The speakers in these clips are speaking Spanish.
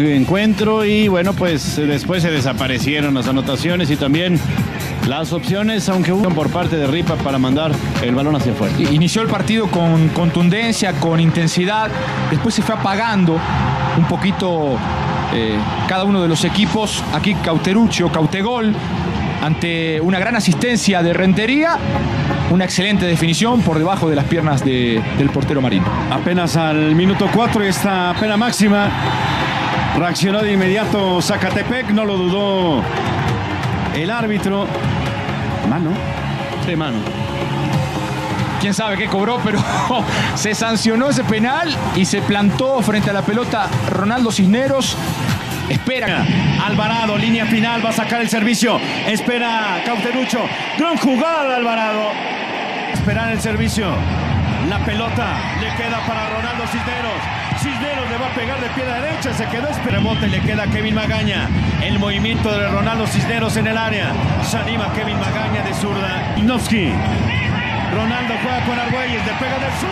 Encuentro y bueno, pues después se desaparecieron las anotaciones y también las opciones, aunque hubo por parte de Ripa para mandar el balón hacia afuera. Inició el partido con contundencia, con intensidad, después se fue apagando un poquito cada uno de los equipos. Aquí Cautegol, ante una gran asistencia de Rentería, una excelente definición por debajo de las piernas del portero Marín. Apenas al minuto 4 esta pena máxima. Reaccionó de inmediato Zacatepec, no lo dudó el árbitro. Mano. Sí, mano. Quién sabe qué cobró, pero se sancionó ese penal y se plantó frente a la pelota Ronaldo Cisneros. Espera. Alvarado, línea final, va a sacar el servicio. Espera Cauterucho. Gran jugada de Alvarado. Esperar el servicio. La pelota le queda para Ronaldo Cisneros. Cisneros le va a pegar de pie derecha. Se quedó. Rebote le queda a Kevin Magaña. El movimiento de Ronaldo Cisneros en el área. Se anima Kevin Magaña de zurda. Ignovsky. Ronaldo juega con Argüelles. Le pega de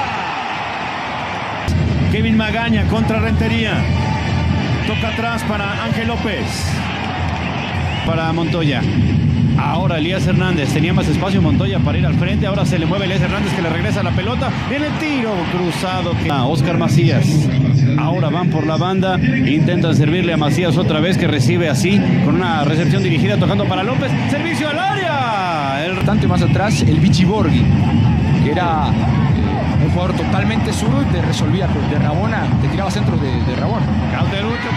zurda. Kevin Magaña contra Rentería. Toca atrás para Ángel López. Para Montoya. Ahora Elías Hernández. Tenía más espacio Montoya para ir al frente. Ahora se le mueve Elías Hernández, que le regresa la pelota. Viene el tiro cruzado. Oscar Macías. Ahora van por la banda. Intentan servirle a Macías otra vez, que recibe así, con una recepción dirigida, tocando para López. Servicio al área. Bastante más atrás el Vichy Borghi, que era un jugador totalmente zurdo y te resolvía de Rabona, te tiraba centros de Rabona. Cauterucho.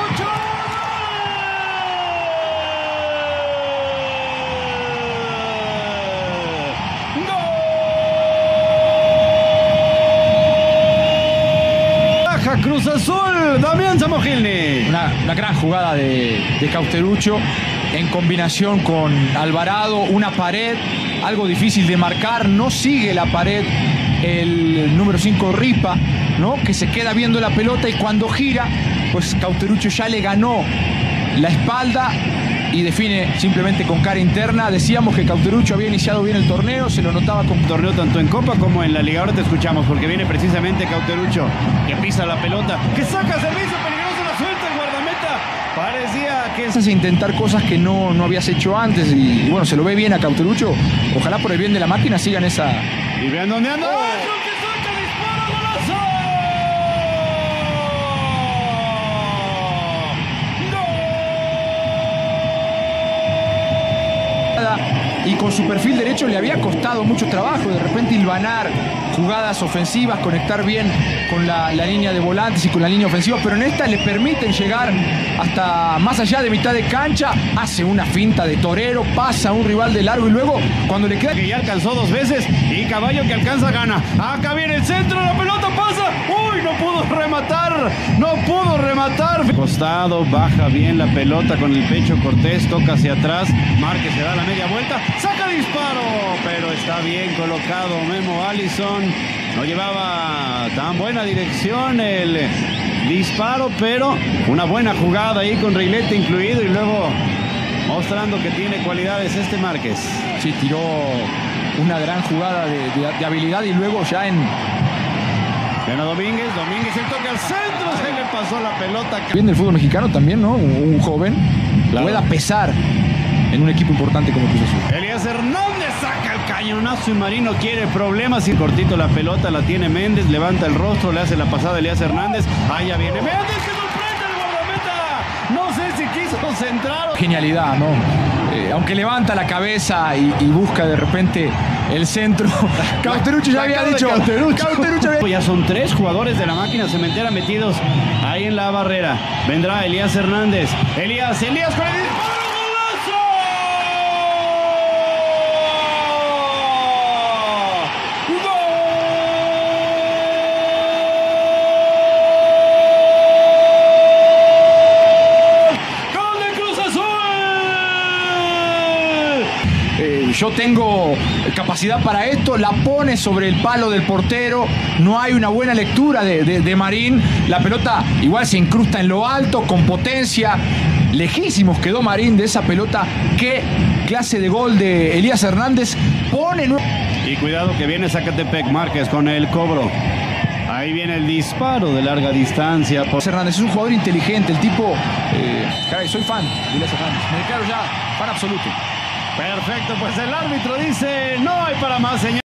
Cruz Azul, Damián Zamogilny. Una gran jugada de Cauterucho en combinación con Alvarado, una pared, algo difícil de marcar, no sigue la pared el número 5 Ripa, ¿no? Que se queda viendo la pelota y cuando gira, pues Cauterucho ya le ganó la espalda y define simplemente con cara interna. Decíamos que Cauterucho había iniciado bien el torneo, se lo notaba con torneo tanto en Copa como en la Liga. Ahora te escuchamos porque viene precisamente Cauterucho, que pisa la pelota, que saca servicio peligroso, la suelta el guardameta. Parecía que es intentar cosas que no habías hecho antes y bueno, se lo ve bien a Cauterucho. Ojalá por el bien de la máquina sigan esa. Y vean dónde anda. Y con su perfil derecho le había costado mucho trabajo de repente hilvanar jugadas ofensivas, conectar bien con la línea de volantes y con la línea ofensiva, pero en esta le permiten llegar hasta más allá de mitad de cancha, hace una finta de torero, pasa a un rival de largo y luego cuando le queda... Que ya alcanzó 2 veces y Caballo que alcanza gana. Acá viene el centro, la pelota pasa. ¡Uy! No pudo rematar. Costado, baja bien la pelota con el pecho Cortés, toca hacia atrás. Márquez se da la media vuelta, saca disparo, pero está bien colocado Memo Allison. No llevaba tan buena dirección el disparo, pero una buena jugada ahí con reglete incluido y luego mostrando que tiene cualidades Márquez. Sí, tiró una gran jugada de habilidad y luego ya en... Bueno, Domínguez se toca al centro, se le pasó la pelota. Bien del fútbol mexicano también, ¿no? Un joven pueda pesar en un equipo importante como Cruz Azul. Elías Hernández saca el cañonazo y Marino quiere problemas y cortito la pelota la tiene Méndez, levanta el rostro, le hace la pasada a Elías Hernández. Allá viene Méndez que sorprende el guardameta. No sé si quiso centrar. Genialidad, ¿no? Aunque levanta la cabeza y busca de repente el centro. Cauterucho ya había dicho. Cauterucho. Ya son 3 jugadores de la máquina cementera metidos ahí en la barrera. Vendrá Elías Hernández. Elías con el disparo. Yo tengo capacidad para esto, la pone sobre el palo del portero, no hay una buena lectura de Marín, la pelota igual se incrusta en lo alto, con potencia, lejísimos quedó Marín de esa pelota. Qué clase de gol de Elías Hernández, pone... Y cuidado que viene Zacatepec, Márquez con el cobro. Ahí viene el disparo de larga distancia. Hernández es un jugador inteligente, el tipo... caray, soy fan de Elías Hernández. Me declaro ya fan absoluto. Perfecto, pues el árbitro dice, no hay para más, señor.